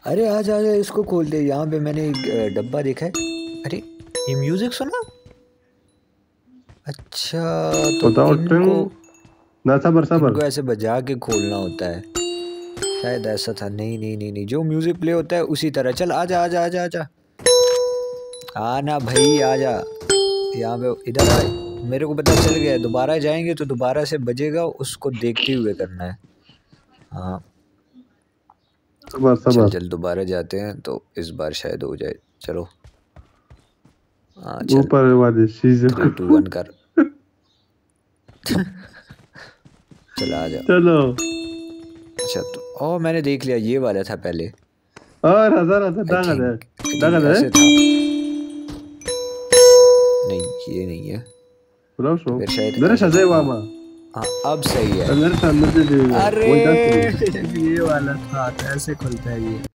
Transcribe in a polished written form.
अरे आजा आजा, इसको खोल दे। यहाँ पे मैंने एक डब्बा देखा है। अरे ये म्यूजिक सुना। अच्छा, तो बताओ इनको टंग। ना सबर सबर। इनको ऐसे बजा के खोलना होता है शायद, ऐसा था। नहीं नहीं नहीं नहीं, जो म्यूजिक प्ले होता है उसी तरह। चल आजा आजा आजा आजा, आना भाई आजा। यहाँ पे इधर आ। मेरे को पता चल गया है, दोबारा जाएंगे तो दोबारा से बजेगा, उसको देखते हुए करना है। हाँ सबर चल सबर। चल, दोबारा जाते हैं तो इस बार शायद हो जाए। चलो हाँ चल, ऊपर वाली चीज। 3 2 1 कर। चल आ जा। चलो। अच्छा तो ओ, मैंने देख लिया, ये वाला था पहले। और हजार हजार आई डांगा दे। Think I Danga think they. ऐसे था। नहीं ये नहीं है। बुलाओ तो शो। फिर शायद मेरे ऐसे शजे था। हाँ वामा। हाँ, अब सही है। मेरे सामने से अरे वही डांस। ये वाला था, तो ऐसे खुलता है ये।